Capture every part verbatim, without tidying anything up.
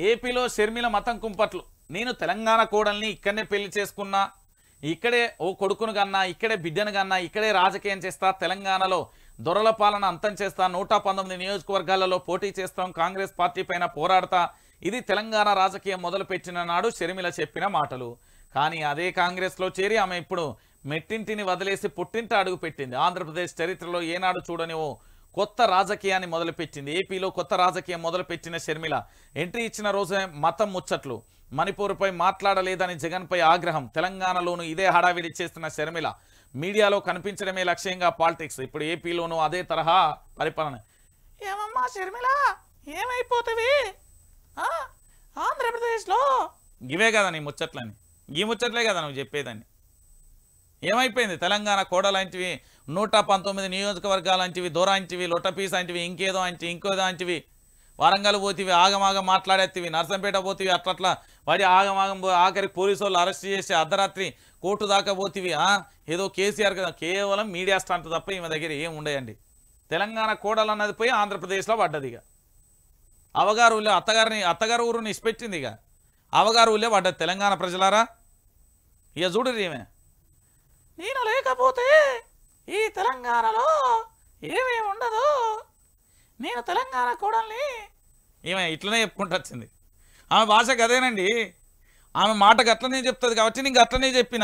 ఏపీలో షర్మిల మతం కుంపట్లు. నేను తెలంగాణ కోడల్ని ఇక్కడనే పెళ్లి చేసుకున్నా, ఇక్కడే ఓ కొడుకును కన్నా, ఇక్కడే బిడ్డను కన్నా, ఇక్కడే రాజకీయం చేస్తా, తెలంగాణలో దొరల పాలన అంతం చేస్తా, నూట పంతొమ్మిది నియోజకవర్గాలలో పోటీ చేస్తాం, కాంగ్రెస్ పార్టీ పైన పోరాడతా. ఇది తెలంగాణ రాజకీయం మొదలుపెట్టిన నాడు షర్మిల చెప్పిన మాటలు. కానీ అదే కాంగ్రెస్లో చేరి ఆమె ఇప్పుడు మెట్టింటిని వదిలేసి పుట్టింట అడుగు పెట్టింది. ఆంధ్రప్రదేశ్ చరిత్రలో ఏనాడు చూడని ఓ కొత్త రాజకీయాన్ని మొదలుపెట్టింది. ఏపీలో కొత్త రాజకీయం మొదలుపెట్టిన షర్మిల ఎంట్రీ ఇచ్చిన రోజే మతం ముచ్చట్లు. మణిపూర్పై మాట్లాడలేదని జగన్పై ఆగ్రహం. తెలంగాణలోనూ ఇదే హడావిడి చేస్తున్న షర్మిల మీడియాలో కనిపించడమే లక్ష్యంగా పాలిటిక్స్. ఇప్పుడు ఏపీలోనూ అదే తరహా పరిపాలన. ఏమమ్మా షర్మిల, ఏమైపోతుంది ఆంధ్రప్రదేశ్లో? ఇవే కదా నీ ముచ్చట్లని, ఈ ముచ్చట్లే కదా నువ్వు చెప్పేదాన్ని. ఏమైపోయింది? తెలంగాణ కోడలాంటివి, నూట పంతొమ్మిది నియోజకవర్గాలంటివి, దూరాంటివి, లొట్టపీస్ అంటివి, ఇంకేదో అంటి ఇంకోదో అంటివి, వరంగల్ పోతివి ఆగమాగం మాట్లాడేతివి, నర్సంపేట పోతివి అట్లట్లా వాడి ఆగమాగం ఆఖరికి పోలీసు వాళ్ళు అరెస్ట్ చేసి అర్ధరాత్రి కోర్టు దాకా పోతివి. ఏదో కేసీఆర్ కదా, కేవలం మీడియా స్టంట్ తప్ప ఈమె దగ్గర ఏం ఉండయండి. తెలంగాణ కోడలు అన్నది పోయి ఆంధ్రప్రదేశ్లో పడ్డది. ఇక అవగారు ఊళ్ళో అత్తగారిని అత్తగారు ఊరుని ఇచ్చిపెట్టింది. ఇక అవగారు ఊళ్ళో పడ్డది. తెలంగాణ ప్రజలారా ఇక చూడరు ఈమె. నేను లేకపోతే ఈ తెలంగాణలో ఏమేమి ఉండదు, నేను తెలంగాణ కోడల్ని. ఈమె ఇట్లనే చెప్పుకుంటూ వచ్చింది. ఆమె భాషకు అదేనండి, ఆమె మాటకు అట్లనే చెప్తుంది కాబట్టి నీకు అట్లనే చెప్పిన.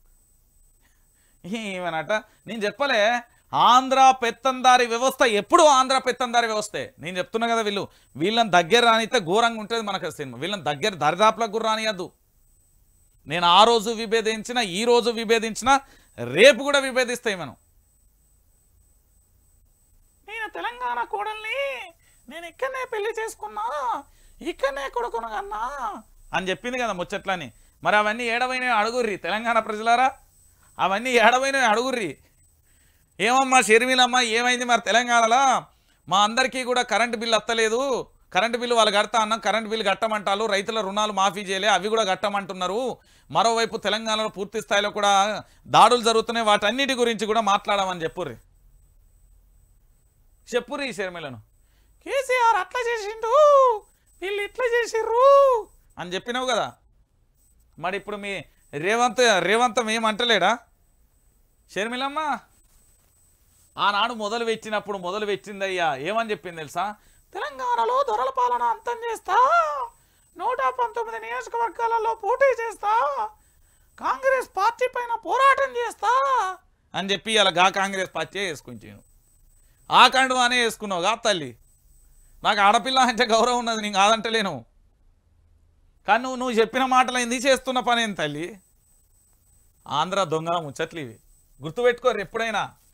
ఈమెనట నేను చెప్పలే, ఆంధ్ర పెత్తందారి వ్యవస్థ ఎప్పుడు ఆంధ్ర పెత్తందారి వ్యవస్థే. నేను చెప్తున్నా కదా, వీళ్ళు వీళ్ళని దగ్గర రానిస్తే ఘోరంగా ఉంటుంది మనకు సినిమా. వీళ్ళని దగ్గర దరిదాపులకు కూడా రానియద్దు. నేను ఆ రోజు విభేదించిన, ఈ రోజు విభేదించిన, రేపు కూడా విభేదిస్తాయి మనం. నేను తెలంగాణ కోడల్ని, నేను ఇక్కడనే పెళ్లి చేసుకున్నా, ఇక్కడనే కొడుకును కన్నా అని చెప్పింది కదా ముచ్చట్లని. మరి అవన్నీ ఏడవైనా అడుగుర్రి తెలంగాణ ప్రజలారా, అవన్నీ ఏడవైనా అడుగుర్రి. ఏమమ్మా షర్మిలమ్మ ఏమైంది మరి తెలంగాణలో? మా అందరికీ కూడా కరెంటు బిల్లు అత్తలేదు, కరెంటు బిల్లు వాళ్ళు కడతా అన్నాం, కరెంటు బిల్లు కట్టమంటారు, రైతుల రుణాలు మాఫీ చేయలే అవి కూడా కట్టమంటున్నారు. మరోవైపు తెలంగాణలో పూర్తి స్థాయిలో కూడా దాడులు జరుగుతున్నాయి, వాటన్నిటి గురించి కూడా మాట్లాడమని చెప్పుర్రి చెప్పుర్రి షర్మిలను. కేసీఆర్ అట్లా చేసిండు, వీళ్ళు ఇట్లా చేసిర్రు అని చెప్పినావు కదా. మరి ఇప్పుడు మీ రేవంత్ రేవంతం ఏమంటలేడా? షర్మిలమ్మ ఆనాడు మొదలు పెట్టినప్పుడు మొదలు పెట్టిందయ్యా, ఏమని చెప్పింది తెలుసా? తెలంగాణలో దొరల పాలన అంతం చేస్తా, నూట పంతొమ్మిది నియోజకవర్గాలలో పోటీ చేస్తా, కాంగ్రెస్ పార్టీ పైన పోరాటం చేస్తా అని చెప్పి ఇలా గా కాంగ్రెస్ పార్టీ వేసుకుంటాను. ఆ కండువానే వేసుకున్నావు గా తల్లి. నాకు ఆడపిల్ల అంటే గౌరవం ఉన్నది, నేను కాదంటలేను. కానీ నువ్వు నువ్వు చెప్పిన మాటలు ఏంది, చేస్తున్న పని ఏంది తల్లి? ఆంధ్ర దొంగల ముచ్చట్లు ఇవి, గుర్తుపెట్టుకోరు ఎప్పుడైనా.